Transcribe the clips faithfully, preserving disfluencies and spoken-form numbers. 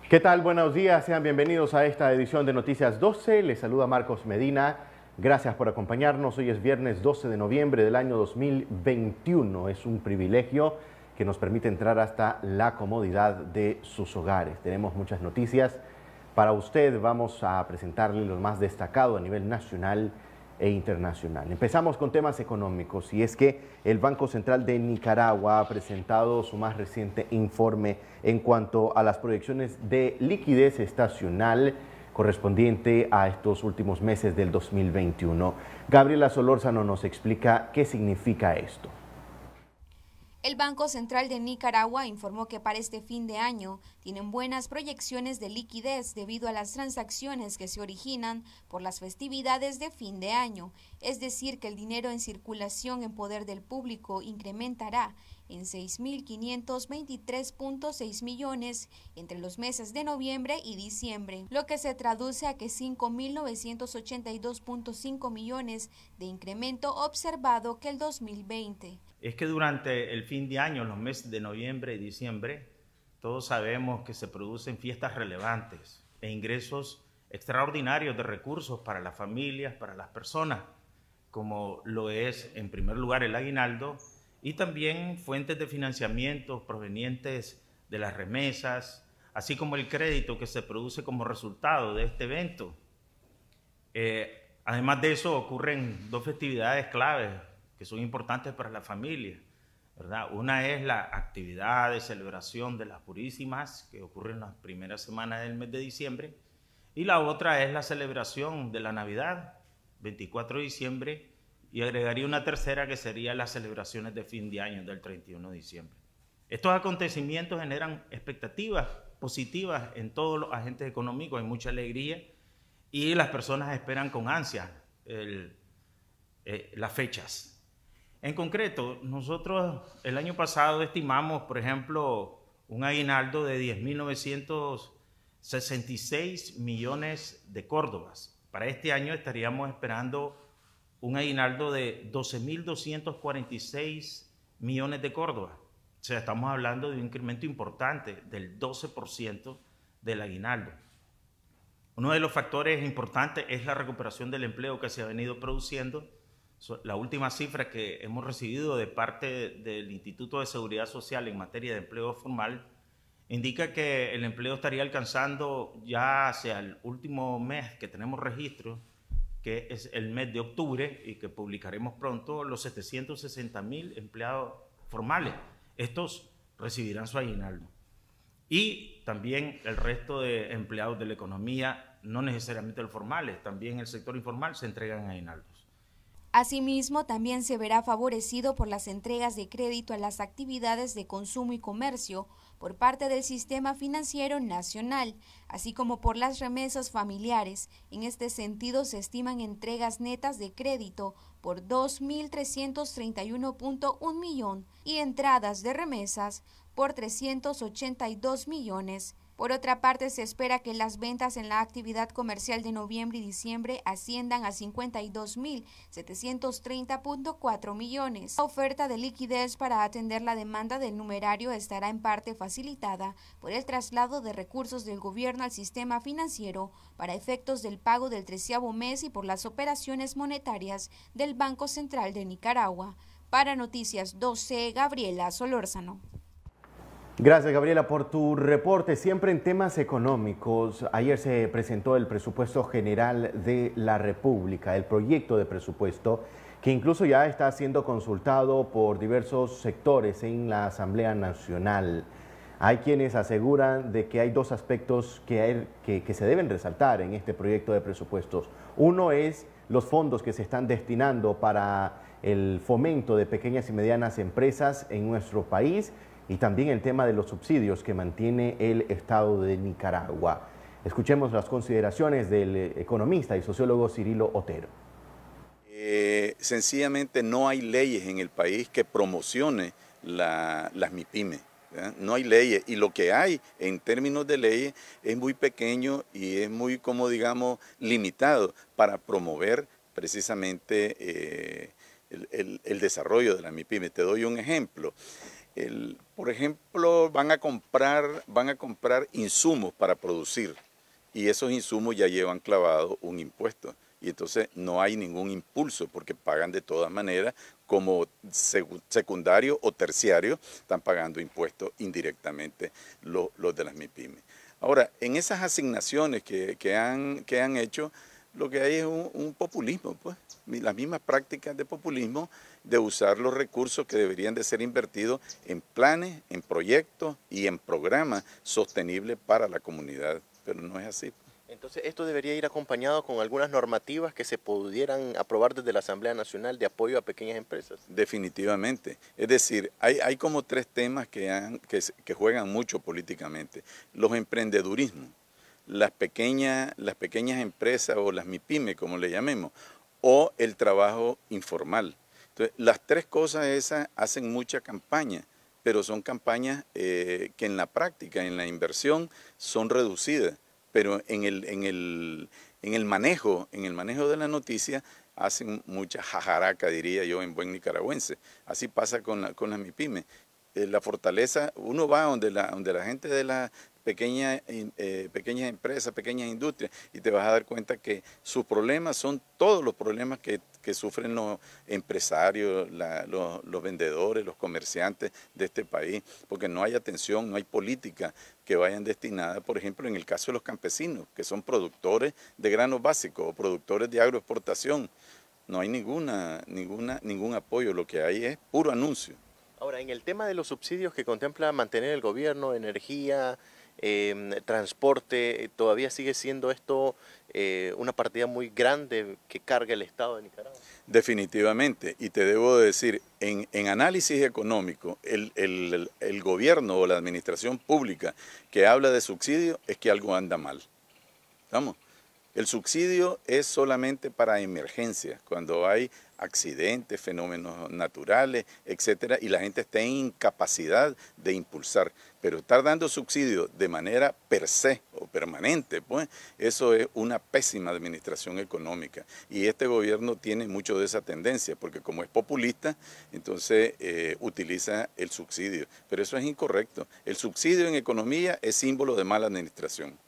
¿Qué tal? Buenos días, sean bienvenidos a esta edición de Noticias doce. Les saluda Marcos Medina. Gracias por acompañarnos. Hoy es viernes doce de noviembre del año dos mil veintiuno. Es un privilegio que nos permite entrar hasta la comodidad de sus hogares. Tenemos muchas noticias para usted. Vamos a presentarle lo más destacado a nivel nacional e internacional. Empezamos con temas económicos, y es que el Banco Central de Nicaragua ha presentado su más reciente informe en cuanto a las proyecciones de liquidez estacional correspondiente a estos últimos meses del dos mil veintiuno. Gabriela Solórzano nos explica qué significa esto. El Banco Central de Nicaragua informó que para este fin de año tienen buenas proyecciones de liquidez debido a las transacciones que se originan por las festividades de fin de año, es decir, que el dinero en circulación en poder del público incrementará en seis mil quinientos veintitrés punto seis millones entre los meses de noviembre y diciembre, lo que se traduce a que cinco mil novecientos ochenta y dos punto cinco millones de incremento observado que el dos mil veinte. Es que durante el fin de año, los meses de noviembre y diciembre, todos sabemos que se producen fiestas relevantes e ingresos extraordinarios de recursos para las familias, para las personas, como lo es en primer lugar el aguinaldo, y también fuentes de financiamiento provenientes de las remesas, así como el crédito que se produce como resultado de este evento. Eh, además de eso, ocurren dos festividades claves que son importantes para la familia, ¿verdad? Una es la actividad de celebración de las Purísimas, que ocurre en las primeras semanas del mes de diciembre, y la otra es la celebración de la Navidad, veinticuatro de diciembre, y agregaría una tercera que sería las celebraciones de fin de año del treinta y uno de diciembre. Estos acontecimientos generan expectativas positivas en todos los agentes económicos, hay mucha alegría y las personas esperan con ansia el, eh, las fechas. En concreto, nosotros el año pasado estimamos, por ejemplo, un aguinaldo de diez mil novecientos sesenta y seis millones de córdobas. Para este año estaríamos esperando un aguinaldo de doce mil doscientos cuarenta y seis millones de córdobas. O sea, estamos hablando de un incremento importante del doce por ciento del aguinaldo. Uno de los factores importantes es la recuperación del empleo que se ha venido produciendo. La última cifra que hemos recibido de parte del Instituto de Seguridad Social en materia de empleo formal indica que el empleo estaría alcanzando ya hacia el último mes que tenemos registro, que es el mes de octubre, y que publicaremos pronto, los setecientos sesenta mil empleados formales. Estos recibirán su aguinaldo. Y también el resto de empleados de la economía, no necesariamente los formales, también el sector informal, se entregan aguinaldos. Asimismo, también se verá favorecido por las entregas de crédito a las actividades de consumo y comercio por parte del Sistema Financiero Nacional, así como por las remesas familiares. En este sentido, se estiman entregas netas de crédito por dos mil trescientos treinta y uno punto uno millón y entradas de remesas por trescientos ochenta y dos millones. Por otra parte, se espera que las ventas en la actividad comercial de noviembre y diciembre asciendan a cincuenta y dos mil setecientos treinta punto cuatro millones. La oferta de liquidez para atender la demanda del numerario estará en parte facilitada por el traslado de recursos del gobierno al sistema financiero para efectos del pago del treceavo mes y por las operaciones monetarias del Banco Central de Nicaragua. Para Noticias doce, Gabriela Solórzano. Gracias, Gabriela, por tu reporte. Siempre en temas económicos, ayer se presentó el presupuesto general de la República, el proyecto de presupuesto que incluso ya está siendo consultado por diversos sectores en la Asamblea Nacional. Hay quienes aseguran de que hay dos aspectos que, hay, que, que se deben resaltar en este proyecto de presupuestos. Uno es los fondos que se están destinando para el fomento de pequeñas y medianas empresas en nuestro país, y también el tema de los subsidios que mantiene el Estado de Nicaragua. Escuchemos las consideraciones del economista y sociólogo Cirilo Otero. Eh, sencillamente no hay leyes en el país que promocione la, las MIPYME. ¿verdad? No hay leyes, y lo que hay en términos de leyes es muy pequeño y es muy, como digamos, limitado para promover precisamente eh, el, el, el desarrollo de la MIPYME. Te doy un ejemplo. el, por ejemplo, van a comprar, van a comprar insumos para producir y esos insumos ya llevan clavado un impuesto. Y entonces no hay ningún impulso porque pagan de todas maneras, como secundario o terciario, están pagando impuestos indirectamente los, los de las MIPYME. Ahora, en esas asignaciones que, que, han, que han hecho, lo que hay es un, un populismo, pues, las mismas prácticas de populismo de usar los recursos que deberían de ser invertidos en planes, en proyectos y en programas sostenibles para la comunidad, pero no es así. Entonces, esto debería ir acompañado con algunas normativas que se pudieran aprobar desde la Asamblea Nacional de apoyo a pequeñas empresas. Definitivamente. Es decir, hay, hay como tres temas que, han, que, que juegan mucho políticamente. Los emprendedurismos, las pequeñas, las pequeñas empresas o las MIPYME, como le llamemos, o el trabajo informal. Entonces, las tres cosas esas hacen mucha campaña, pero son campañas eh, que en la práctica, en la inversión, son reducidas. Pero en el, en, el, en, el manejo, en el manejo de la noticia hacen mucha jajaraca, diría yo, en buen nicaragüense. Así pasa con, la, con las MIPYME. Eh, la fortaleza, uno va donde la, donde la gente de las pequeñas, eh, pequeñas empresas, pequeñas industrias, y te vas a dar cuenta que sus problemas son todos los problemas que, que sufren los empresarios, la, los, los vendedores, los comerciantes de este país, porque no hay atención, no hay política que vayan destinadas, por ejemplo, en el caso de los campesinos, que son productores de granos básicos o productores de agroexportación. No hay ninguna, ninguna, ningún apoyo, lo que hay es puro anuncio. Ahora, en el tema de los subsidios que contempla mantener el gobierno, energía, eh, transporte, ¿todavía sigue siendo esto eh, una partida muy grande que carga el Estado de Nicaragua? Definitivamente, y te debo decir, en, en análisis económico, el, el, el gobierno o la administración pública que habla de subsidio es que algo anda mal. ¿Estamos? El subsidio es solamente para emergencias, cuando hay accidentes, fenómenos naturales, etcétera, y la gente está en incapacidad de impulsar. Pero estar dando subsidio de manera per se o permanente, pues eso es una pésima administración económica. Y este gobierno tiene mucho de esa tendencia, porque como es populista, entonces eh, utiliza el subsidio. Pero eso es incorrecto. El subsidio en economía es símbolo de mala administración.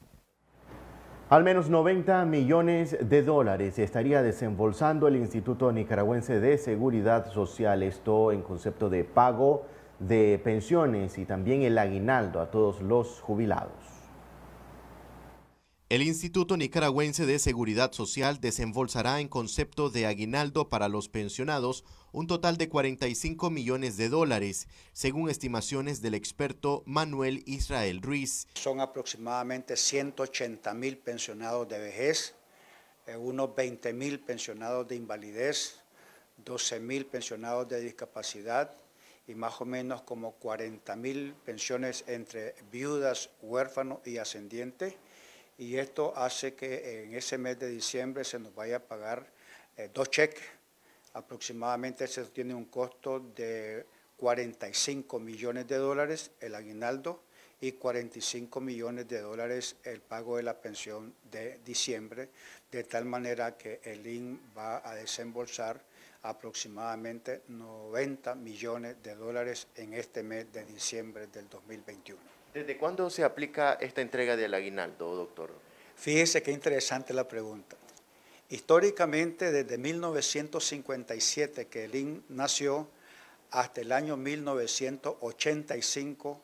Al menos noventa millones de dólares estaría desembolsando el Instituto Nicaragüense de Seguridad Social, esto en concepto de pago de pensiones y también el aguinaldo a todos los jubilados. El Instituto Nicaragüense de Seguridad Social desembolsará en concepto de aguinaldo para los pensionados un total de cuarenta y cinco millones de dólares, según estimaciones del experto Manuel Israel Ruiz. Son aproximadamente ciento ochenta mil pensionados de vejez, eh, unos veinte mil pensionados de invalidez, doce mil pensionados de discapacidad y más o menos como cuarenta mil pensiones entre viudas, huérfanos y ascendientes. Y esto hace que en ese mes de diciembre se nos vaya a pagar eh, dos cheques. Aproximadamente se tiene un costo de cuarenta y cinco millones de dólares el aguinaldo y cuarenta y cinco millones de dólares el pago de la pensión de diciembre, de tal manera que el I N S va a desembolsar aproximadamente noventa millones de dólares en este mes de diciembre del dos mil veintiuno. ¿Desde cuándo se aplica esta entrega del aguinaldo, doctor? Fíjese qué interesante la pregunta. Históricamente, desde mil novecientos cincuenta y siete que el I N S nació hasta el año mil novecientos ochenta y cinco,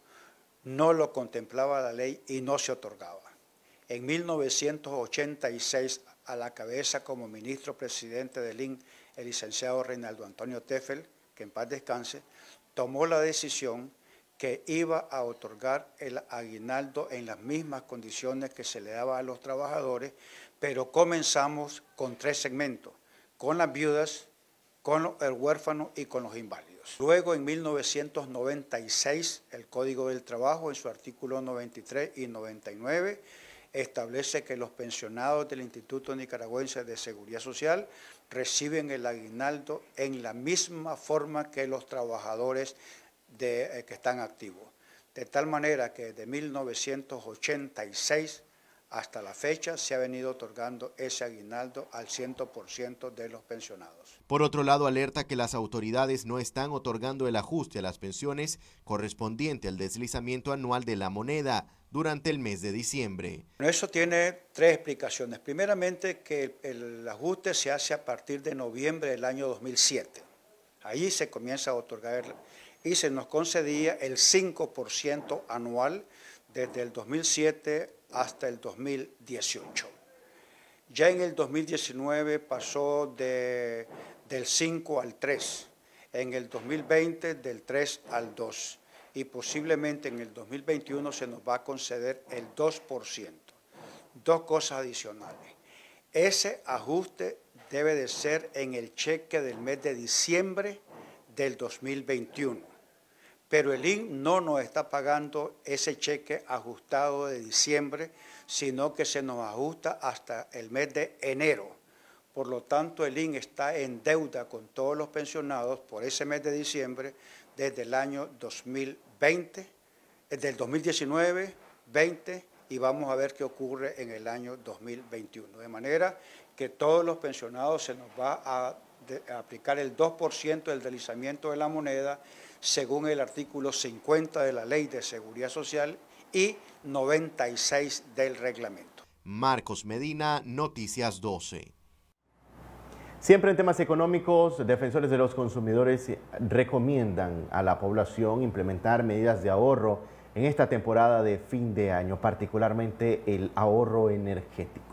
no lo contemplaba la ley y no se otorgaba. En mil novecientos ochenta y seis, a la cabeza como ministro presidente del I N S, el licenciado Reinaldo Antonio Teffel, que en paz descanse, tomó la decisión que iba a otorgar el aguinaldo en las mismas condiciones que se le daba a los trabajadores, pero comenzamos con tres segmentos, con las viudas, con el huérfano y con los inválidos. Luego, en mil novecientos noventa y seis, el Código del Trabajo, en su artículo noventa y tres y noventa y nueve, establece que los pensionados del Instituto Nicaragüense de Seguridad Social reciben el aguinaldo en la misma forma que los trabajadores de, eh, que están activos. De tal manera que desde mil novecientos ochenta y seis hasta la fecha se ha venido otorgando ese aguinaldo al cien por ciento de los pensionados. Por otro lado, alerta que las autoridades no están otorgando el ajuste a las pensiones correspondiente al deslizamiento anual de la moneda durante el mes de diciembre. Eso tiene tres explicaciones. Primeramente, que el ajuste se hace a partir de noviembre del año dos mil siete. Ahí se comienza a otorgar y se nos concedía el cinco por ciento anual desde el dos mil siete hasta el dos mil dieciocho. Ya en el dos mil diecinueve pasó de, del cinco al tres, en el dos mil veinte del tres al dos y posiblemente en el dos mil veintiuno se nos va a conceder el dos por ciento. Dos cosas adicionales. Ese ajuste debe de ser en el cheque del mes de diciembre del dos mil veintiuno. Pero el I N S no nos está pagando ese cheque ajustado de diciembre, sino que se nos ajusta hasta el mes de enero. Por lo tanto, el I N S está en deuda con todos los pensionados por ese mes de diciembre desde el año dos mil veinte, desde el dos mil diecinueve, veinte y vamos a ver qué ocurre en el año dos mil veintiuno. De manera que todos los pensionados se nos va a, de, a aplicar el dos por ciento del deslizamiento de la moneda según el artículo cincuenta de la Ley de Seguridad Social y noventa y seis del reglamento. Marcos Medina, Noticias doce. Siempre en temas económicos, defensores de los consumidores recomiendan a la población implementar medidas de ahorro en esta temporada de fin de año, particularmente el ahorro energético.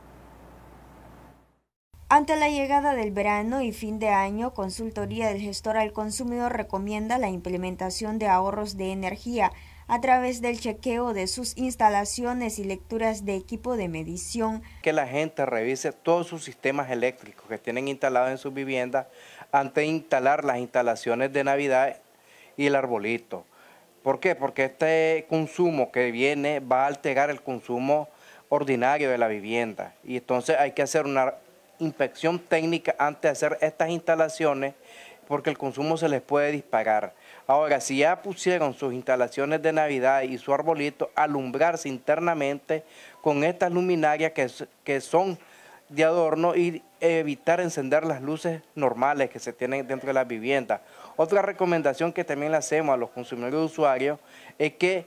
Ante la llegada del verano y fin de año, Consultoría del Gestor al Consumidor recomienda la implementación de ahorros de energía a través del chequeo de sus instalaciones y lecturas de equipo de medición. Que la gente revise todos sus sistemas eléctricos que tienen instalados en sus viviendas antes de instalar las instalaciones de Navidad y el arbolito. ¿Por qué? Porque este consumo que viene va a alterar el consumo ordinario de la vivienda y entonces hay que hacer una inspección técnica antes de hacer estas instalaciones porque el consumo se les puede disparar. Ahora, si ya pusieron sus instalaciones de Navidad y su arbolito, alumbrarse internamente con estas luminarias que, que son de adorno y evitar encender las luces normales que se tienen dentro de las viviendas. Otra recomendación que también le hacemos a los consumidores usuarios es que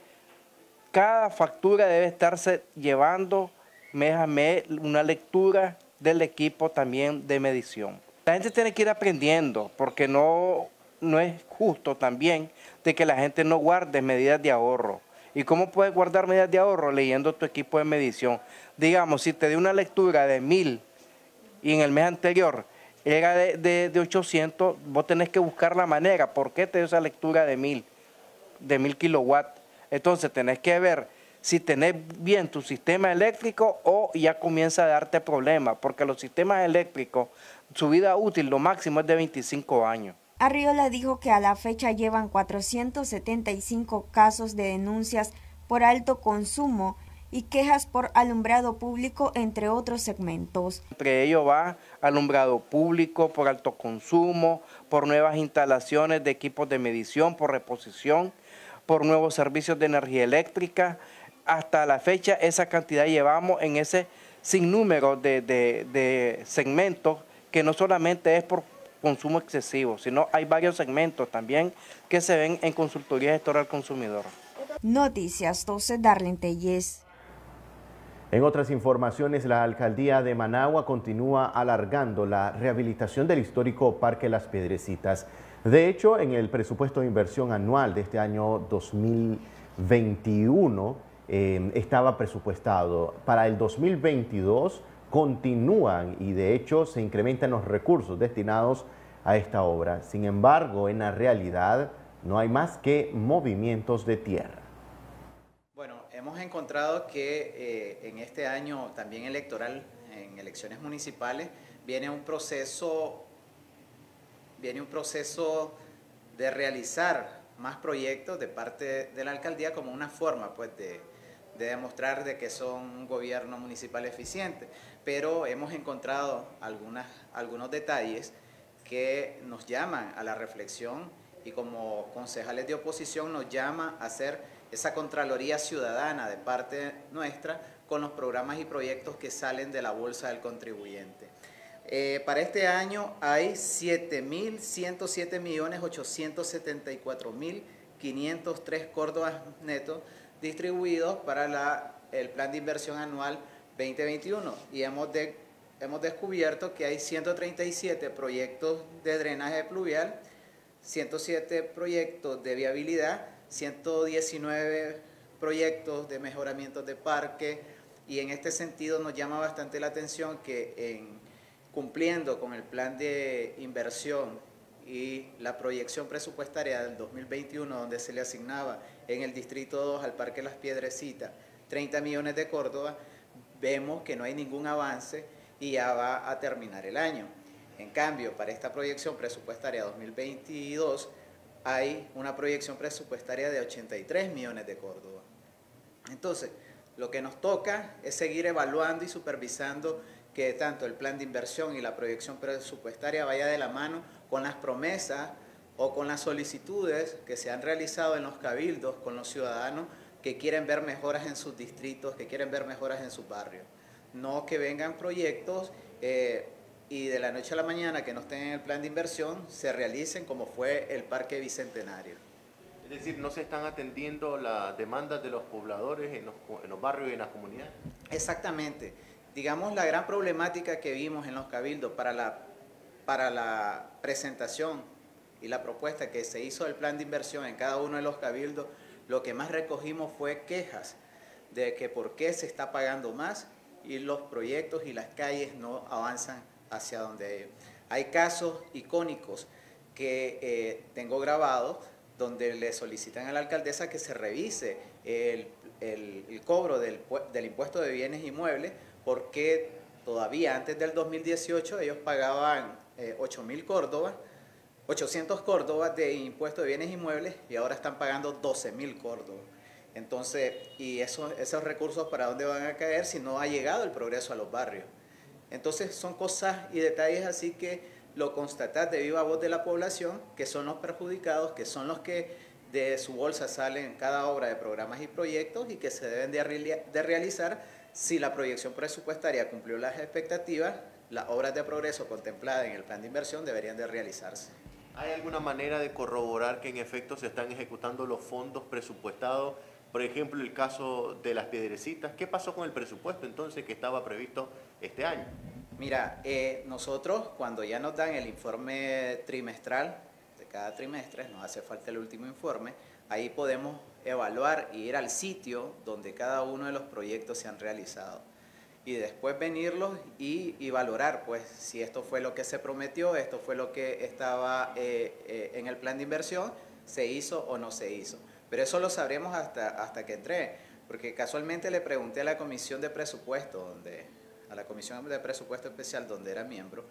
cada factura debe estarse llevando mes a mes una lectura del equipo también de medición. La gente tiene que ir aprendiendo porque no, no es justo también de que la gente no guarde medidas de ahorro. ¿Y cómo puedes guardar medidas de ahorro? Leyendo tu equipo de medición. Digamos, si te di una lectura de mil y en el mes anterior era de, de, de ochocientos, vos tenés que buscar la manera. ¿Por qué te dio esa lectura de mil, de mil kilowatts? Entonces tenés que ver si tenés bien tu sistema eléctrico o ya comienza a darte problemas, porque los sistemas eléctricos, su vida útil lo máximo es de veinticinco años. Arriola dijo que a la fecha llevan cuatrocientos setenta y cinco casos de denuncias por alto consumo y quejas por alumbrado público, entre otros segmentos. Entre ellos va alumbrado público, por alto consumo, por nuevas instalaciones de equipos de medición, por reposición, por nuevos servicios de energía eléctrica. Hasta la fecha esa cantidad llevamos en ese sinnúmero de, de, de segmentos que no solamente es por consumo excesivo, sino hay varios segmentos también que se ven en Consultoría Gestor al Consumidor. Noticias doce, Darlene Telles. En otras informaciones, la Alcaldía de Managua continúa alargando la rehabilitación del histórico Parque Las Piedrecitas. De hecho, en el presupuesto de inversión anual de este año dos mil veintiuno, Eh, estaba presupuestado. Para el dos mil veintidós continúan y de hecho se incrementan los recursos destinados a esta obra. Sin embargo, en la realidad no hay más que movimientos de tierra. Bueno, hemos encontrado que eh, en este año también electoral, en elecciones municipales, viene un proceso, viene un proceso de realizar más proyectos de parte de la alcaldía como una forma pues de de demostrar de que son un gobierno municipal eficiente, pero hemos encontrado algunas, algunos detalles que nos llaman a la reflexión y como concejales de oposición nos llama a hacer esa Contraloría Ciudadana de parte nuestra con los programas y proyectos que salen de la bolsa del contribuyente. Eh, para este año hay siete mil ciento siete millones ochocientos setenta y cuatro mil quinientos tres córdobas netos distribuidos para la, el plan de inversión anual veinte veintiuno y hemos, de, hemos descubierto que hay ciento treinta y siete proyectos de drenaje pluvial, ciento siete proyectos de viabilidad, ciento diecinueve proyectos de mejoramiento de parque, y en este sentido nos llama bastante la atención que en, cumpliendo con el plan de inversión y la proyección presupuestaria del dos mil veintiuno, donde se le asignaba en el Distrito dos al Parque Las Piedrecitas treinta millones de Córdoba, vemos que no hay ningún avance y ya va a terminar el año. En cambio, para esta proyección presupuestaria dos mil veintidós hay una proyección presupuestaria de ochenta y tres millones de Córdoba. Entonces, lo que nos toca es seguir evaluando y supervisando que tanto el plan de inversión y la proyección presupuestaria vaya de la mano con las promesas o con las solicitudes que se han realizado en los cabildos con los ciudadanos que quieren ver mejoras en sus distritos, que quieren ver mejoras en sus barrios. No que vengan proyectos eh, y de la noche a la mañana que no estén en el plan de inversión se realicen como fue el Parque Bicentenario. Es decir, ¿no se están atendiendo las demandas de los pobladores en los, en los barrios y en las comunidades? Exactamente. Digamos, la gran problemática que vimos en los cabildos para la, para la presentación y la propuesta que se hizo del plan de inversión en cada uno de los cabildos, lo que más recogimos fue quejas de que por qué se está pagando más y los proyectos y las calles no avanzan hacia donde ellos. Hay casos icónicos que eh, tengo grabados donde le solicitan a la alcaldesa que se revise el, el, el cobro del, del impuesto de bienes inmuebles, porque todavía antes del dos mil dieciocho ellos pagaban eh, ocho mil córdobas, ochocientos córdobas de impuesto de bienes inmuebles y ahora están pagando doce mil córdobas. Entonces, ¿y eso, esos recursos para dónde van a caer si no ha llegado el progreso a los barrios? Entonces son cosas y detalles así que lo constatás de viva voz de la población, que son los perjudicados, que son los que de su bolsa salen cada obra de programas y proyectos y que se deben de, de realizar si la proyección presupuestaria cumplió las expectativas. Las obras de progreso contempladas en el plan de inversión deberían de realizarse. ¿Hay alguna manera de corroborar que en efecto se están ejecutando los fondos presupuestados? Por ejemplo, el caso de Las Piedrecitas. ¿Qué pasó con el presupuesto entonces que estaba previsto este año? Mira, eh, nosotros cuando ya nos dan el informe trimestral de cada trimestre, nos hace falta el último informe, ahí podemos evaluar y ir al sitio donde cada uno de los proyectos se han realizado. Y después venirlos y, y valorar, pues, si esto fue lo que se prometió, esto fue lo que estaba eh, eh, en el plan de inversión, se hizo o no se hizo. Pero eso lo sabremos hasta, hasta que entre, porque casualmente le pregunté a la Comisión de Presupuesto, donde, a la Comisión de Presupuesto Especial, donde era miembro,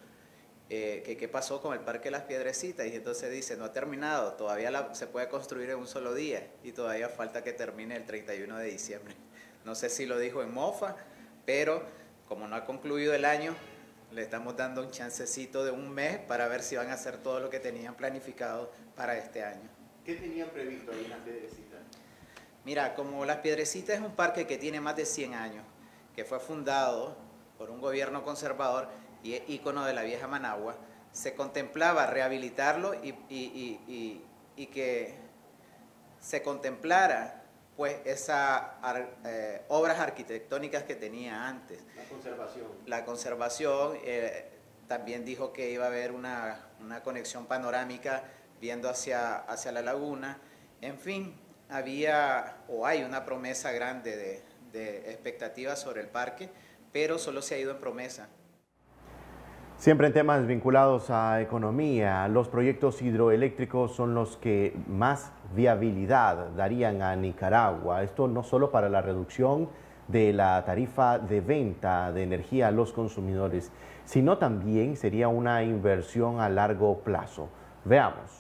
eh, que qué pasó con el Parque Las Piedrecitas, y entonces dice, no ha terminado, todavía la, se puede construir en un solo día, y todavía falta que termine el treinta y uno de diciembre. No sé si lo dijo en mofa, pero como no ha concluido el año, le estamos dando un chancecito de un mes para ver si van a hacer todo lo que tenían planificado para este año. ¿Qué tenían previsto ahí en Las Piedrecitas? Mira, como Las Piedrecitas es un parque que tiene más de cien años, que fue fundado por un gobierno conservador y es ícono de la vieja Managua, se contemplaba rehabilitarlo y, y, y, y, y que se contemplara pues esas eh, obras arquitectónicas que tenía antes. La conservación. La conservación, eh, también dijo que iba a haber una, una conexión panorámica viendo hacia, hacia la laguna. En fin, había o hay una promesa grande de, de expectativas sobre el parque, pero solo se ha ido en promesa. Siempre en temas vinculados a economía, los proyectos hidroeléctricos son los que más viabilidad darían a Nicaragua. Esto no solo para la reducción de la tarifa de venta de energía a los consumidores, sino también sería una inversión a largo plazo. Veamos.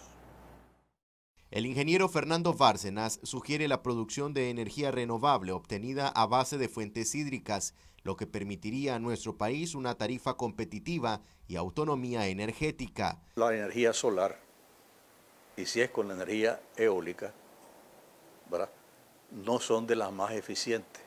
El ingeniero Fernando Bárcenas sugiere la producción de energía renovable obtenida a base de fuentes hídricas, lo que permitiría a nuestro país una tarifa competitiva y autonomía energética. La energía solar, y si es con la energía eólica, ¿verdad? no son de las más eficientes.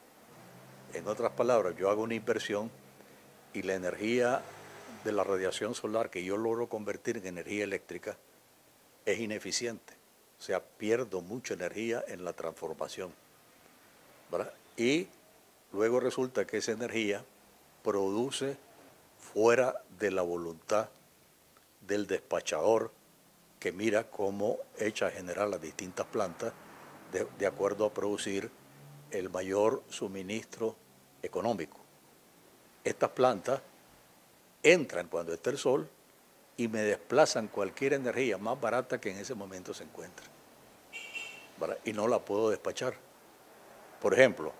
En otras palabras, yo hago una inversión y la energía de la radiación solar que yo logro convertir en energía eléctrica es ineficiente. O sea, pierdo mucha energía en la transformación, ¿verdad? Y luego resulta que esa energía produce fuera de la voluntad del despachador que mira cómo echa a generar las distintas plantas de, de acuerdo a producir el mayor suministro económico. Estas plantas entran cuando está el sol y me desplazan cualquier energía más barata que en ese momento se encuentra, ¿verdad? Y no la puedo despachar. Por ejemplo,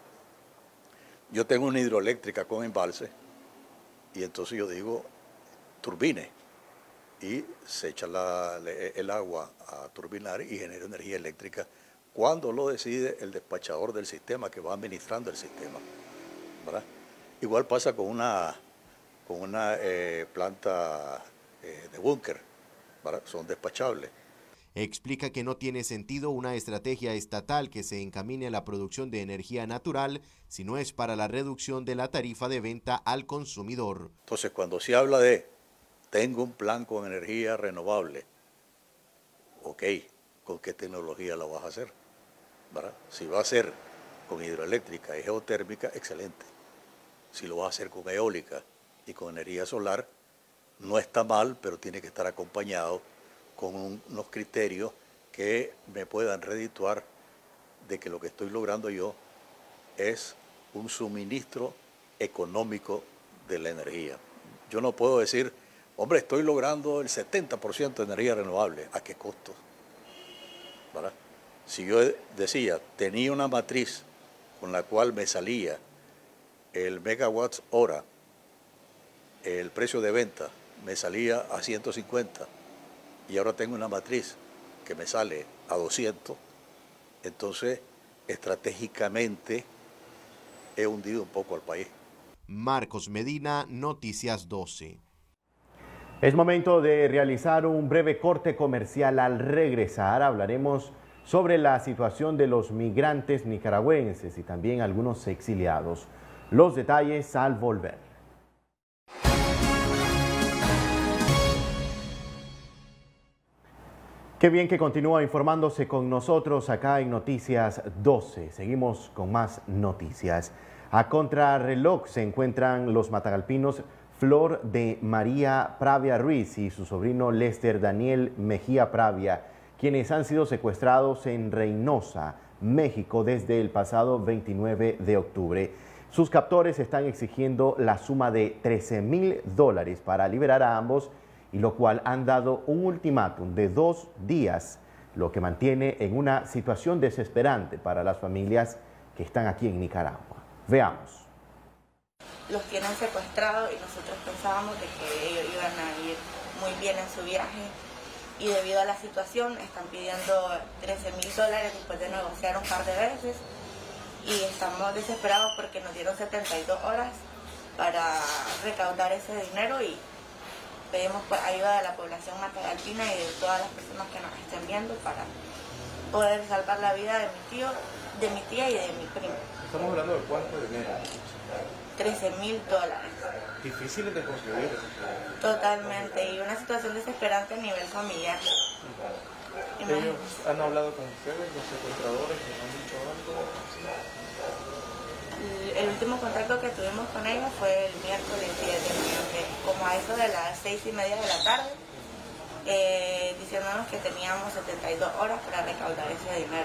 yo tengo una hidroeléctrica con embalse y entonces yo digo turbine y se echa la, el agua a turbinar y genera energía eléctrica cuando lo decide el despachador del sistema que va administrando el sistema, ¿verdad? Igual pasa con una, con una eh, planta eh, de búnker, ¿verdad? Son despachables. Explica que no tiene sentido una estrategia estatal que se encamine a la producción de energía natural si no es para la reducción de la tarifa de venta al consumidor. Entonces, cuando se habla de tengo un plan con energía renovable, ok, ¿con qué tecnología la vas a hacer? ¿Verdad? Si va a ser con hidroeléctrica y geotérmica, excelente. Si lo vas a hacer con eólica y con energía solar, no está mal, pero tiene que estar acompañado con un, unos criterios que me puedan redituar de que lo que estoy logrando yo es un suministro económico de la energía. Yo no puedo decir, hombre, estoy logrando el setenta por ciento de energía renovable. ¿A qué costo? ¿Verdad? Si yo decía, tenía una matriz con la cual me salía el megawatts hora, el precio de venta me salía a ciento cincuenta y ahora tengo una matriz que me sale a doscientos, entonces estratégicamente he hundido un poco al país. Marcos Medina, Noticias doce. Es momento de realizar un breve corte comercial. Al regresar hablaremos sobre la situación de los migrantes nicaragüenses y también algunos exiliados. Los detalles al volver. Qué bien que continúa informándose con nosotros acá en Noticias doce. Seguimos con más noticias. A contrarreloj se encuentran los matagalpinos Flor de María Pravia Ruiz y su sobrino Lester Daniel Mejía Pravia, quienes han sido secuestrados en Reynosa, México, desde el pasado veintinueve de octubre. Sus captores están exigiendo la suma de trece mil dólares para liberar a ambos, y lo cual han dado un ultimátum de dos días, lo que mantiene en una situación desesperante para las familias que están aquí en Nicaragua. Veamos. Los tienen secuestrados y nosotros pensábamos de que ellos iban a ir muy bien en su viaje y debido a la situación están pidiendo trece mil dólares después de negociar un par de veces y estamos desesperados porque nos dieron setenta y dos horas para recaudar ese dinero y pedimos ayuda de la población matagalpina y de todas las personas que nos estén viendo para poder salvar la vida de mi tío, de mi tía y de mi primo. Estamos hablando de cuánto dinero. trece mil dólares. Difíciles de conseguir. Totalmente, y una situación desesperante a nivel familiar. ¿Ellos han hablado con ustedes, los secuestradores, les han dicho algo? El último contacto que tuvimos con ellos fue el miércoles siete, como a eso de las seis y media de la tarde, eh, diciéndonos que teníamos setenta y dos horas para recaudar ese dinero.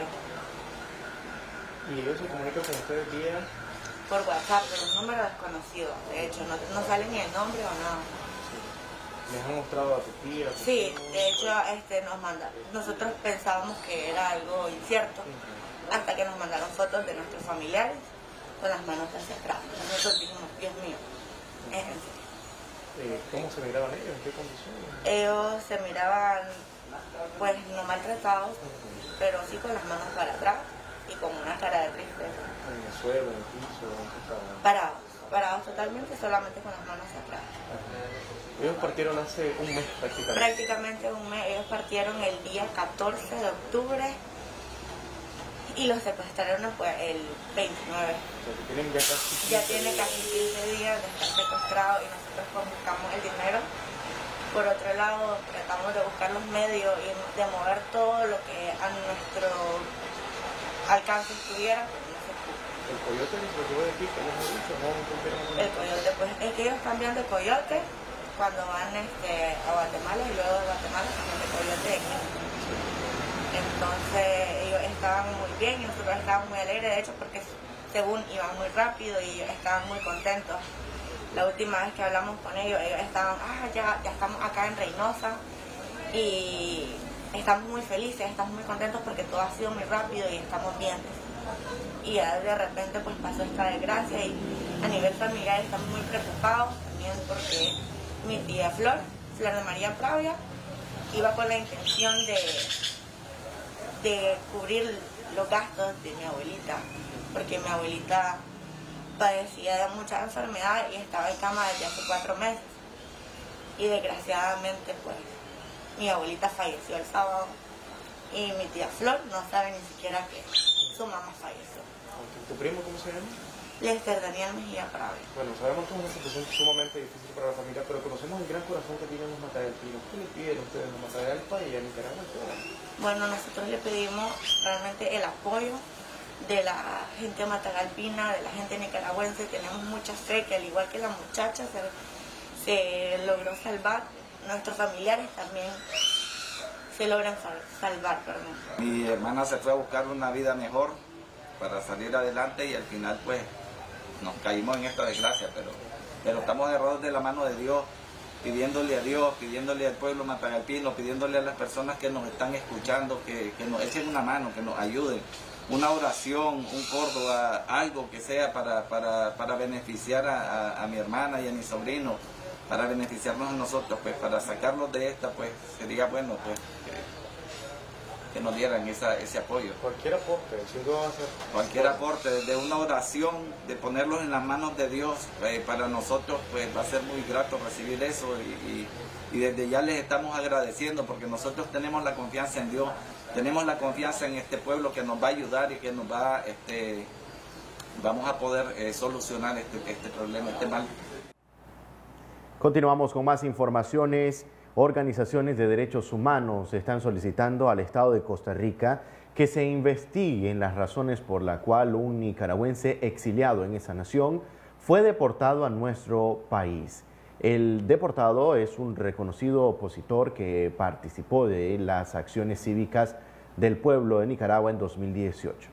¿Y ellos se comunican con ustedes vía? Por WhatsApp, pero un número desconocido, de hecho, no, no sale ni el nombre o nada. ¿Les han mostrado a tu tía? A tu sí, tío? de hecho este, nos manda, nosotros pensábamos que era algo incierto, uh-huh. hasta que nos mandaron fotos de nuestros familiares con las manos hacia atrás. Nosotros dijimos, Dios mío, es en serio. Eh, ¿Cómo se miraban ellos? ¿En qué condiciones? Ellos se miraban, pues, no maltratados, uh-huh. pero sí con las manos para atrás y con una cara de tristeza. ¿En el suelo, en el piso? ¿En qué estaban? Parados, parados totalmente, solamente con las manos atrás. Uh-huh. Ellos partieron hace un mes prácticamente. Prácticamente un mes, ellos partieron el día catorce de octubre y lo secuestraron pues, el veintinueve. ¿Tienen ya, casi ya tiene casi quince días de estar secuestrado y nosotros pues, buscamos el dinero. Por otro lado, tratamos de buscar los medios y de mover todo lo que a nuestro alcance estuviera. ¿El coyote les lo llevó de aquí? ¿Qué les ha dicho? ¿No? El coyote, pues es que ellos cambian de coyote cuando van este, a Guatemala y luego de Guatemala cambian de coyote de aquí. Entonces ellos estaban muy bien y nosotros estábamos muy alegres, de hecho, porque según iban muy rápido y ellos estaban muy contentos. La última vez que hablamos con ellos, ellos estaban, ah, ya, ya estamos acá en Reynosa y estamos muy felices, estamos muy contentos porque todo ha sido muy rápido y estamos bien. Y ya de repente pues pasó esta desgracia y a nivel familiar estamos muy preocupados también porque mi tía Flor, Flor de María Pravia, iba con la intención de, de cubrir los gastos de mi abuelita, porque mi abuelita padecía de muchas enfermedades y estaba en cama desde hace cuatro meses. Y desgraciadamente pues mi abuelita falleció el sábado y mi tía Flor no sabe ni siquiera que su mamá falleció. ¿Tu primo cómo se llama? Lester Daniel Mejía Pravia. Bueno, sabemos que es una situación sumamente difícil para la familia, pero conocemos el gran corazón que tienen los Matagalpinos. ¿Qué le piden ustedes a los Matagalpa y a Nicaragua? Bueno, nosotros le pedimos realmente el apoyo de la gente matagalpina, de la gente nicaragüense. Tenemos mucha fe que al igual que la muchacha se, se logró salvar, nuestros familiares también se logran sal, salvar. Perdón. Mi hermana se fue a buscar una vida mejor para salir adelante y al final pues nos caímos en esta desgracia, pero, pero estamos agarrados de la mano de Dios, pidiéndole a Dios, pidiéndole al pueblo matagalpino, pidiéndole a las personas que nos están escuchando que, que nos echen una mano, que nos ayuden. Una oración, un Córdoba, algo que sea para, para, para beneficiar a, a, a mi hermana y a mi sobrino, para beneficiarnos a nosotros, pues para sacarlos de esta, pues sería bueno pues que, que nos dieran esa, ese apoyo. Cualquier aporte, sin duda va a ser. Cualquier aporte, desde una oración, de ponerlos en las manos de Dios, eh, para nosotros pues va a ser muy grato recibir eso y, y, y desde ya les estamos agradeciendo porque nosotros tenemos la confianza en Dios. Tenemos la confianza en este pueblo que nos va a ayudar y que nos va, este, vamos a poder eh, solucionar este, este problema, este mal. Continuamos con más informaciones. Organizaciones de derechos humanos están solicitando al Estado de Costa Rica que se investiguen las razones por las cuales un nicaragüense exiliado en esa nación fue deportado a nuestro país. El deportado es un reconocido opositor que participó de las acciones cívicas del pueblo de Nicaragua en dos mil dieciocho.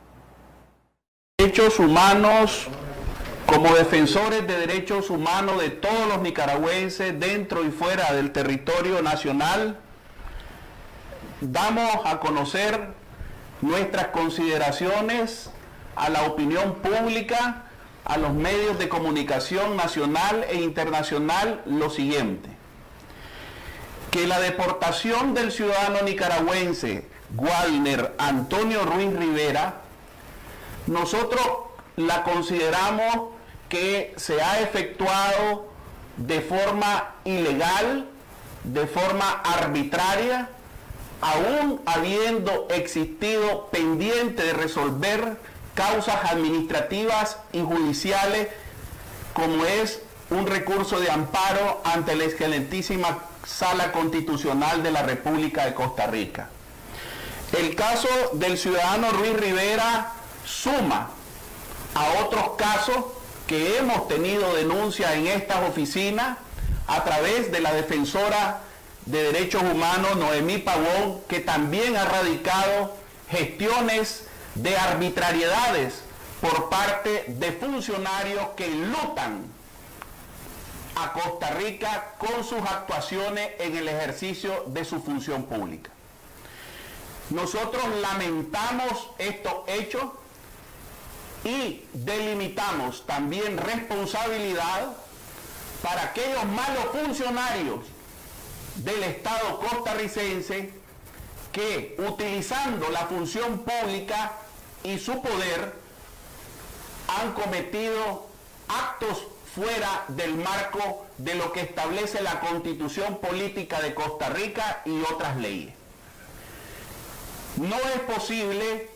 Derechos humanos, como defensores de derechos humanos de todos los nicaragüenses dentro y fuera del territorio nacional, damos a conocer nuestras consideraciones a la opinión pública, a los medios de comunicación nacional e internacional lo siguiente: que la deportación del ciudadano nicaragüense Walner Antonio Ruiz Rivera, nosotros la consideramos que se ha efectuado de forma ilegal, de forma arbitraria, aún habiendo existido pendiente de resolver causas administrativas y judiciales, como es un recurso de amparo ante la excelentísima Sala Constitucional de la República de Costa Rica. El caso del ciudadano Ruiz Rivera suma a otros casos que hemos tenido denuncia en estas oficinas a través de la defensora de derechos humanos Noemí Pavón, que también ha radicado gestiones de arbitrariedades por parte de funcionarios que enlutan a Costa Rica con sus actuaciones en el ejercicio de su función pública. Nosotros lamentamos estos hechos y delimitamos también responsabilidad para aquellos malos funcionarios del Estado costarricense que, utilizando la función pública y su poder, han cometido actos fuera del marco de lo que establece la Constitución Política de Costa Rica y otras leyes. No es posible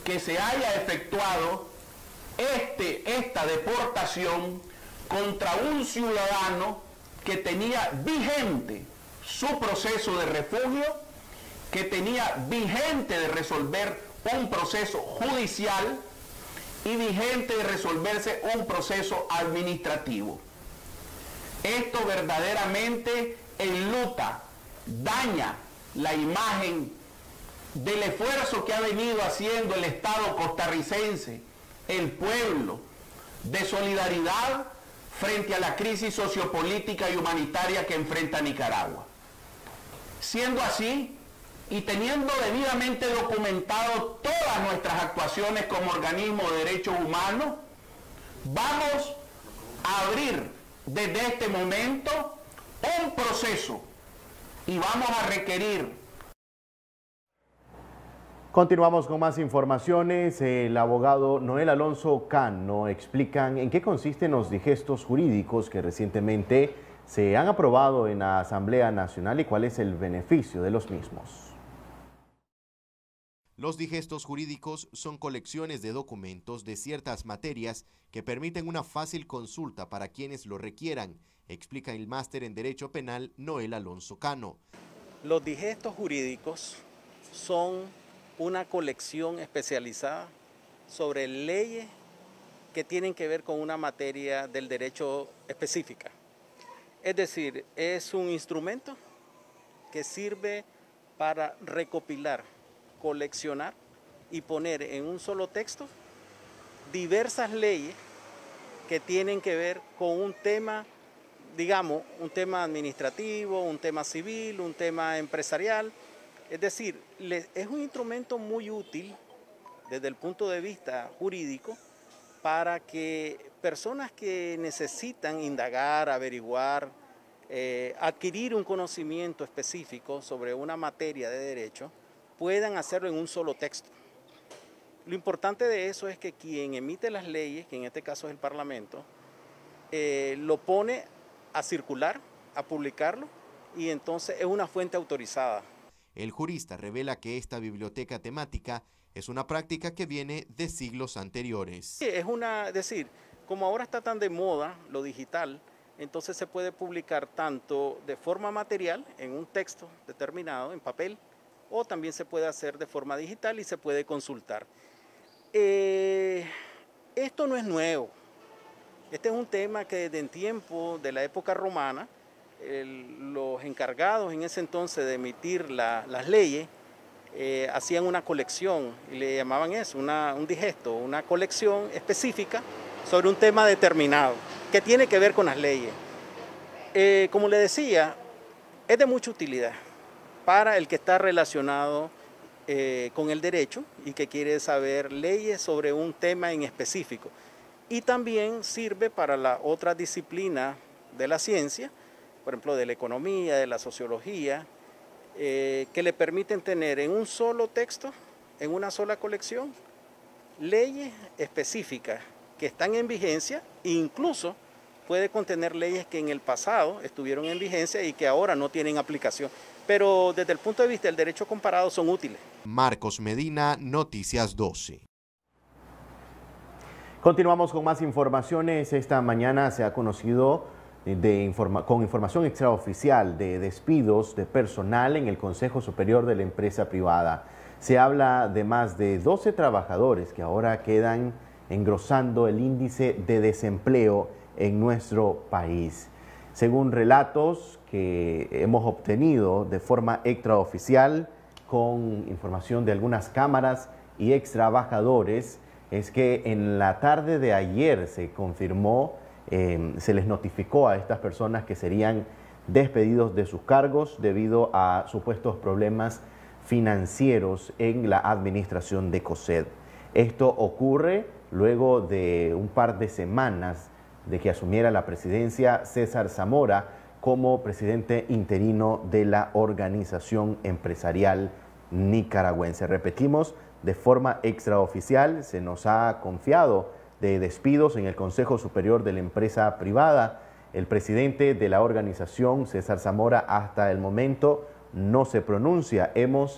que se haya efectuado este, esta deportación contra un ciudadano que tenía vigente su proceso de refugio, que tenía vigente de resolver un proceso judicial y vigente de resolverse un proceso administrativo. Esto verdaderamente enluta, daña la imagen del esfuerzo que ha venido haciendo el Estado costarricense, el pueblo, de solidaridad frente a la crisis sociopolítica y humanitaria que enfrenta Nicaragua. Siendo así, y teniendo debidamente documentado todas nuestras actuaciones como organismo de derechos humanos, vamos a abrir desde este momento un proceso y vamos a requerir. Continuamos con más informaciones. El abogado Noel Alonso Cano explican en qué consisten los digestos jurídicos que recientemente se han aprobado en la Asamblea Nacional y cuál es el beneficio de los mismos. Los digestos jurídicos son colecciones de documentos de ciertas materias que permiten una fácil consulta para quienes lo requieran, explica el máster en Derecho Penal Noel Alonso Cano. Los digestos jurídicos son una colección especializada sobre leyes que tienen que ver con una materia del derecho específica. Es decir, es un instrumento que sirve para recopilar, coleccionar y poner en un solo texto diversas leyes que tienen que ver con un tema, digamos, un tema administrativo, un tema civil, un tema empresarial. Es decir, es un instrumento muy útil desde el punto de vista jurídico para que personas que necesitan indagar, averiguar, eh, adquirir un conocimiento específico sobre una materia de derecho, puedan hacerlo en un solo texto. Lo importante de eso es que quien emite las leyes, que en este caso es el Parlamento, eh, lo pone a circular, a publicarlo, y entonces es una fuente autorizada. El jurista revela que esta biblioteca temática es una práctica que viene de siglos anteriores. Sí, es una, es decir, como ahora está tan de moda lo digital, entonces se puede publicar tanto de forma material, en un texto determinado, en papel, o también se puede hacer de forma digital y se puede consultar. Eh, esto no es nuevo. Este es un tema que desde en tiempo de la época romana, el, los encargados en ese entonces de emitir la, las leyes eh, hacían una colección y le llamaban eso, una, un digesto, una colección específica sobre un tema determinado que tiene que ver con las leyes. Eh, como le decía, es de mucha utilidad para el que está relacionado eh, con el derecho y que quiere saber leyes sobre un tema en específico. Y también sirve para la otra disciplina de la ciencia, por ejemplo, de la economía, de la sociología, eh, que le permiten tener en un solo texto, en una sola colección, leyes específicas que están en vigencia e incluso puede contener leyes que en el pasado estuvieron en vigencia y que ahora no tienen aplicación. Pero desde el punto de vista del derecho comparado son útiles. Marcos Medina, Noticias doce. Continuamos con más informaciones. Esta mañana se ha conocido de informa con información extraoficial de despidos de personal en el Consejo Superior de la Empresa Privada. Se habla de más de doce trabajadores que ahora quedan engrosando el índice de desempleo en nuestro país. Según relatos que hemos obtenido de forma extraoficial con información de algunas cámaras y ex trabajadores, es que en la tarde de ayer se confirmó, eh, se les notificó a estas personas que serían despedidos de sus cargos debido a supuestos problemas financieros en la administración de COSED. Esto ocurre luego de un par de semanas de que asumiera la presidencia César Zamora como presidente interino de la organización empresarial nicaragüense. Repetimos, de forma extraoficial se nos ha confiado de despidos en el Consejo Superior de la Empresa Privada. El presidente de la organización, César Zamora, hasta el momento no se pronuncia. Hemos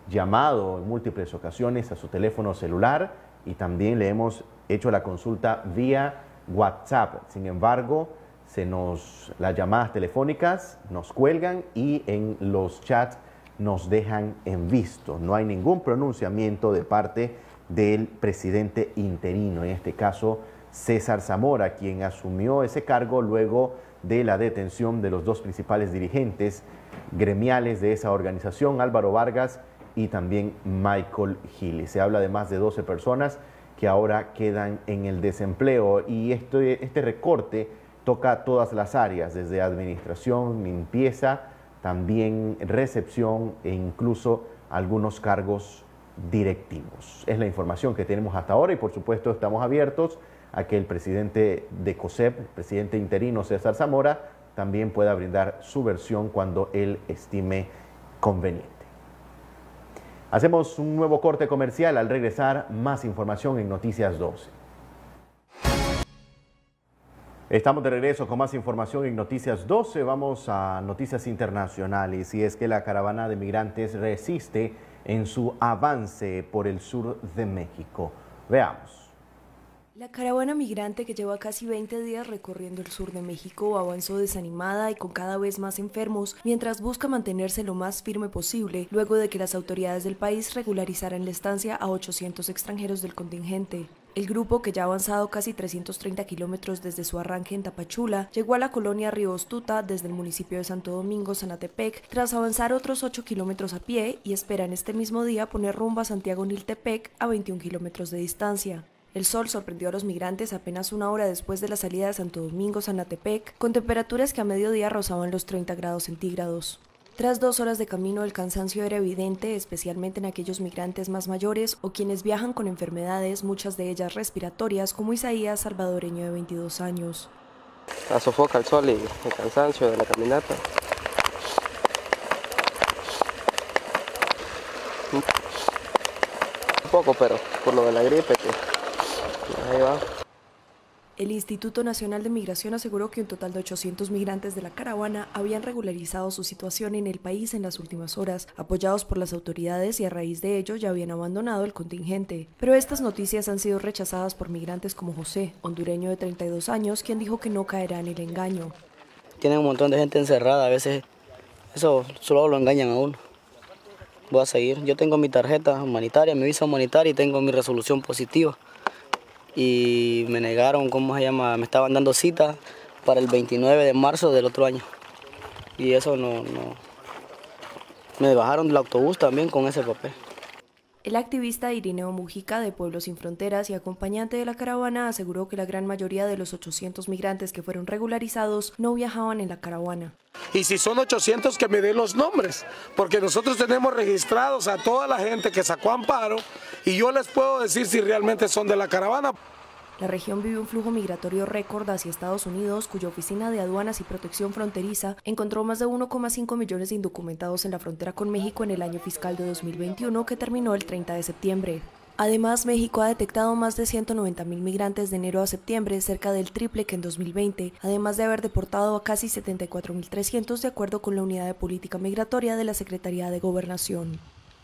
llamado en múltiples ocasiones a su teléfono celular y también le hemos hecho la consulta vía WhatsApp. Sin embargo, se nos, las llamadas telefónicas nos cuelgan y en los chats nos dejan en visto. No hay ningún pronunciamiento de parte del presidente interino, en este caso César Zamora, quien asumió ese cargo luego de la detención de los dos principales dirigentes gremiales de esa organización, Álvaro Vargas y también Michael Gil. Se habla de más de doce personas que ahora quedan en el desempleo y este, este recorte toca todas las áreas, desde administración, limpieza, también recepción e incluso algunos cargos directivos. Es la información que tenemos hasta ahora y por supuesto estamos abiertos a que el presidente de COSEP, el presidente interino César Zamora, también pueda brindar su versión cuando él estime conveniente. Hacemos un nuevo corte comercial. Al regresar, más información en Noticias doce. Estamos de regreso con más información en Noticias doce. Vamos a noticias internacionales y es que la caravana de migrantes resiste en su avance por el sur de México. Veamos. La caravana migrante, que lleva casi veinte días recorriendo el sur de México, avanzó desanimada y con cada vez más enfermos, mientras busca mantenerse lo más firme posible, luego de que las autoridades del país regularizaran la estancia a ochocientos extranjeros del contingente. El grupo, que ya ha avanzado casi trescientos treinta kilómetros desde su arranque en Tapachula, llegó a la colonia Río Ostuta desde el municipio de Santo Domingo, Zanatepec, tras avanzar otros ocho kilómetros a pie y esperan este mismo día poner rumbo a Santiago Niltepec a veintiún kilómetros de distancia. El sol sorprendió a los migrantes apenas una hora después de la salida de Santo Domingo, Zanatepec, con temperaturas que a mediodía rozaban los treinta grados centígrados. Tras dos horas de camino, el cansancio era evidente, especialmente en aquellos migrantes más mayores o quienes viajan con enfermedades, muchas de ellas respiratorias, como Isaías, salvadoreño de veintidós años. La sofoca el sol y el cansancio de la caminata. Un poco, pero por lo de la gripe que ahí va. El Instituto Nacional de Migración aseguró que un total de ochocientos migrantes de la caravana habían regularizado su situación en el país en las últimas horas, apoyados por las autoridades, y a raíz de ello ya habían abandonado el contingente. Pero estas noticias han sido rechazadas por migrantes como José, hondureño de treinta y dos años, quien dijo que no caerá en el engaño. Tienen un montón de gente encerrada, a veces eso solo lo engañan a uno. Voy a seguir. Yo tengo mi tarjeta humanitaria, mi visa humanitaria y tengo mi resolución positiva. Y me negaron, ¿cómo se llama? Me estaban dando cita para el veintinueve de marzo del otro año. Y eso no, no... Me bajaron del autobús también con ese papel. El activista Irineo Mujica, de Pueblos Sin Fronteras y acompañante de la caravana, aseguró que la gran mayoría de los ochocientos migrantes que fueron regularizados no viajaban en la caravana. Y si son ochocientos, que me den los nombres, porque nosotros tenemos registrados a toda la gente que sacó amparo y yo les puedo decir si realmente son de la caravana. La región vive un flujo migratorio récord hacia Estados Unidos, cuya Oficina de Aduanas y Protección Fronteriza encontró más de uno coma cinco millones de indocumentados en la frontera con México en el año fiscal de dos mil veintiuno, que terminó el treinta de septiembre. Además, México ha detectado más de ciento noventa mil migrantes de enero a septiembre, cerca del triple que en dos mil veinte, además de haber deportado a casi setenta y cuatro mil trescientos, de acuerdo con la Unidad de Política Migratoria de la Secretaría de Gobernación.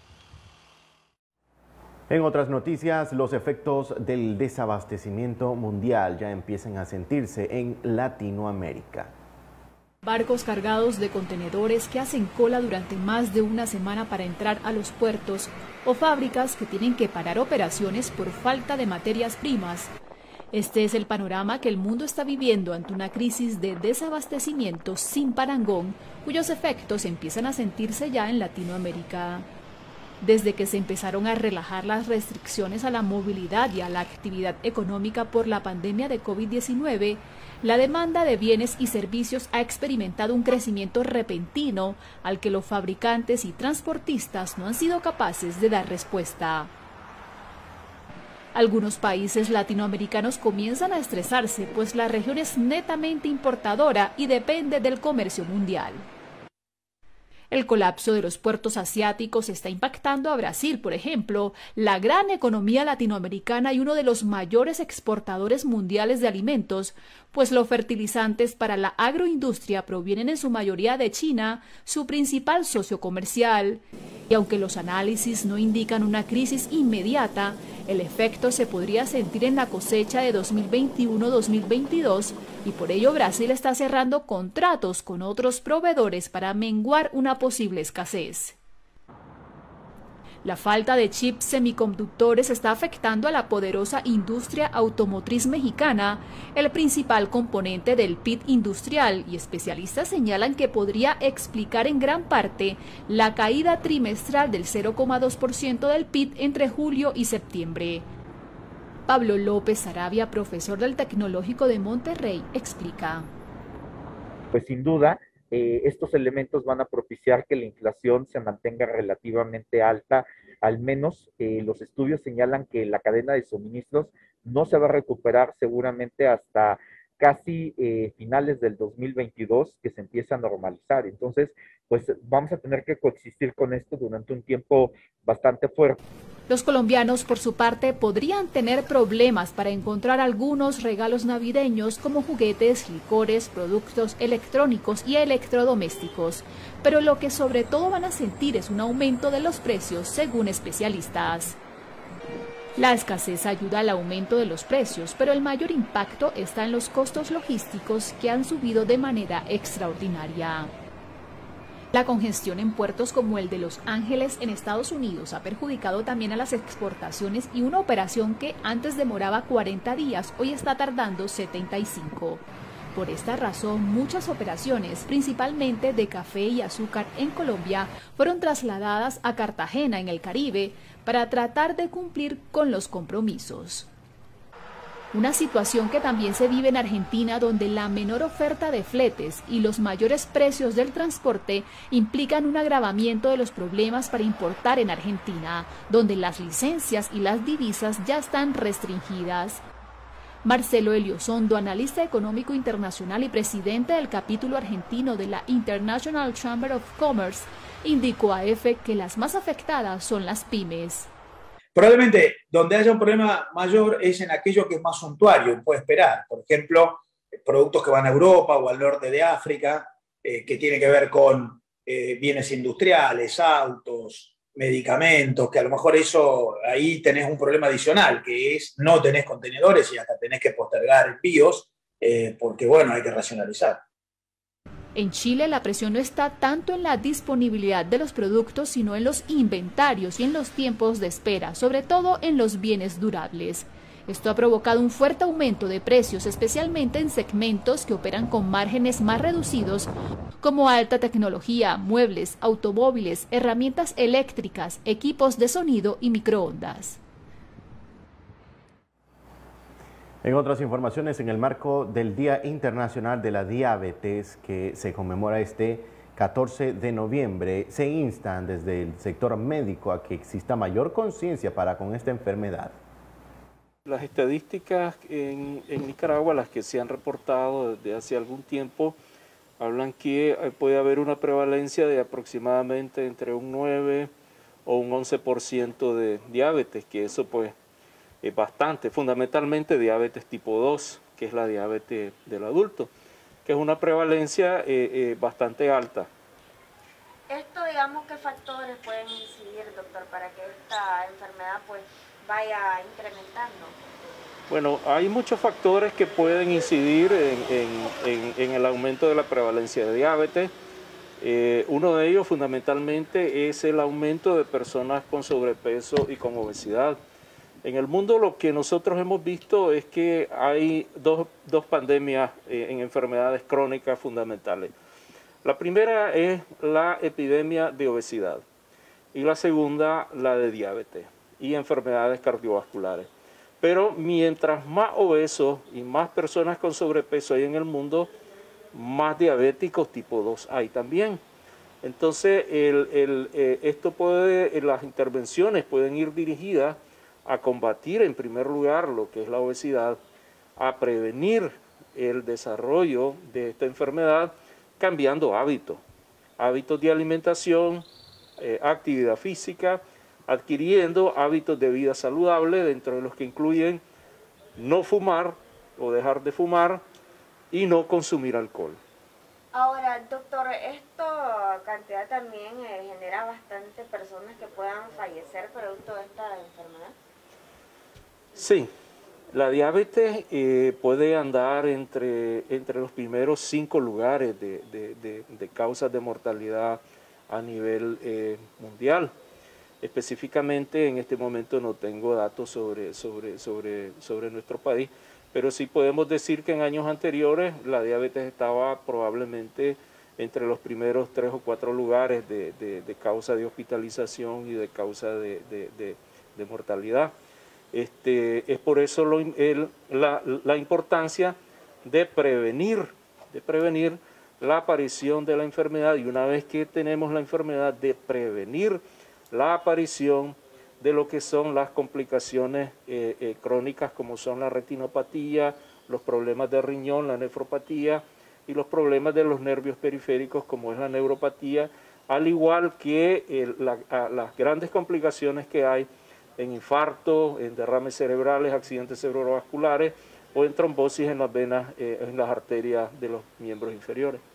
En otras noticias, los efectos del desabastecimiento mundial ya empiezan a sentirse en Latinoamérica. Barcos cargados de contenedores que hacen cola durante más de una semana para entrar a los puertos, o fábricas que tienen que parar operaciones por falta de materias primas. Este es el panorama que el mundo está viviendo ante una crisis de desabastecimiento sin parangón, cuyos efectos empiezan a sentirse ya en Latinoamérica. Desde que se empezaron a relajar las restricciones a la movilidad y a la actividad económica por la pandemia de COVID diecinueve, la demanda de bienes y servicios ha experimentado un crecimiento repentino al que los fabricantes y transportistas no han sido capaces de dar respuesta. Algunos países latinoamericanos comienzan a estresarse, pues la región es netamente importadora y depende del comercio mundial. El colapso de los puertos asiáticos está impactando a Brasil, por ejemplo, la gran economía latinoamericana y uno de los mayores exportadores mundiales de alimentos, pues los fertilizantes para la agroindustria provienen en su mayoría de China, su principal socio comercial. Y aunque los análisis no indican una crisis inmediata, el efecto se podría sentir en la cosecha de dos mil veintiuno dos mil veintidós y por ello Brasil está cerrando contratos con otros proveedores para menguar una posible escasez. La falta de chips semiconductores está afectando a la poderosa industria automotriz mexicana, el principal componente del P I B industrial, y especialistas señalan que podría explicar en gran parte la caída trimestral del cero coma dos por ciento del P I B entre julio y septiembre. Pablo López Arabia, profesor del Tecnológico de Monterrey, explica. Pues sin duda, Eh, estos elementos van a propiciar que la inflación se mantenga relativamente alta. Al menos eh, los estudios señalan que la cadena de suministros no se va a recuperar seguramente hasta casi eh, finales del dos mil veintidós, que se empieza a normalizar. Entonces, pues vamos a tener que coexistir con esto durante un tiempo bastante fuerte. Los colombianos, por su parte, podrían tener problemas para encontrar algunos regalos navideños como juguetes, licores, productos electrónicos y electrodomésticos. Pero lo que sobre todo van a sentir es un aumento de los precios, según especialistas. La escasez ayuda al aumento de los precios, pero el mayor impacto está en los costos logísticos que han subido de manera extraordinaria. La congestión en puertos como el de Los Ángeles en Estados Unidos ha perjudicado también a las exportaciones y una operación que antes demoraba cuarenta días, hoy está tardando setenta y cinco. Por esta razón, muchas operaciones, principalmente de café y azúcar en Colombia, fueron trasladadas a Cartagena, en el Caribe, para tratar de cumplir con los compromisos. Una situación que también se vive en Argentina, donde la menor oferta de fletes y los mayores precios del transporte implican un agravamiento de los problemas para importar en Argentina, donde las licencias y las divisas ya están restringidas. Marcelo Eliozondo, analista económico internacional y presidente del capítulo argentino de la International Chamber of Commerce, indicó a EFE que las más afectadas son las pymes. Probablemente donde haya un problema mayor es en aquello que es más suntuario, puede esperar. Por ejemplo, productos que van a Europa o al norte de África, eh, que tienen que ver con eh, bienes industriales, autos, medicamentos, que a lo mejor eso, ahí tenés un problema adicional, que es no tenés contenedores y hasta tenés que postergar envíos, eh, porque bueno, hay que racionalizar. En Chile la presión no está tanto en la disponibilidad de los productos, sino en los inventarios y en los tiempos de espera, sobre todo en los bienes durables. Esto ha provocado un fuerte aumento de precios, especialmente en segmentos que operan con márgenes más reducidos, como alta tecnología, muebles, automóviles, herramientas eléctricas, equipos de sonido y microondas. En otras informaciones, en el marco del Día Internacional de la Diabetes, que se conmemora este catorce de noviembre, se instan desde el sector médico a que exista mayor conciencia para con esta enfermedad. Las estadísticas en, en Nicaragua, las que se han reportado desde hace algún tiempo, hablan que puede haber una prevalencia de aproximadamente entre un nueve o un once por ciento de diabetes, que eso pues es bastante, fundamentalmente diabetes tipo dos, que es la diabetes del adulto, que es una prevalencia eh, eh, bastante alta. Esto, digamos, ¿qué factores pueden incidir, doctor, para que esta enfermedad pues vaya incrementando? Bueno, hay muchos factores que pueden incidir en, en, en, en el aumento de la prevalencia de diabetes. Eh, uno de ellos fundamentalmente es el aumento de personas con sobrepeso y con obesidad. En el mundo lo que nosotros hemos visto es que hay dos, dos pandemias eh, en enfermedades crónicas fundamentales. La primera es la epidemia de obesidad y la segunda la de diabetes y enfermedades cardiovasculares. Pero mientras más obesos y más personas con sobrepeso hay en el mundo, más diabéticos tipo dos hay también. Entonces, el, el, eh, esto puede, las intervenciones pueden ir dirigidas a combatir en primer lugar lo que es la obesidad, a prevenir el desarrollo de esta enfermedad cambiando hábitos, hábitos de alimentación, eh, actividad física, adquiriendo hábitos de vida saludable, dentro de los que incluyen no fumar o dejar de fumar y no consumir alcohol. Ahora, doctor, esta cantidad también eh, genera bastantes personas que puedan fallecer producto de esta enfermedad. Sí, la diabetes eh, puede andar entre, entre los primeros cinco lugares de, de, de, de causas de mortalidad a nivel eh, mundial. Específicamente en este momento no tengo datos sobre, sobre, sobre, sobre nuestro país, pero sí podemos decir que en años anteriores la diabetes estaba probablemente entre los primeros tres o cuatro lugares de, de, de causa de hospitalización y de causa de, de, de, de mortalidad. Este, es por eso lo, el, la, la importancia de prevenir, de prevenir la aparición de la enfermedad, y una vez que tenemos la enfermedad, de prevenir la aparición de lo que son las complicaciones eh, eh, crónicas, como son la retinopatía, los problemas de riñón, la nefropatía y los problemas de los nervios periféricos, como es la neuropatía, al igual que eh, la, a, las grandes complicaciones que hay en infarto, en derrames cerebrales, accidentes cerebrovasculares o en trombosis en las venas, eh, en las arterias de los miembros inferiores.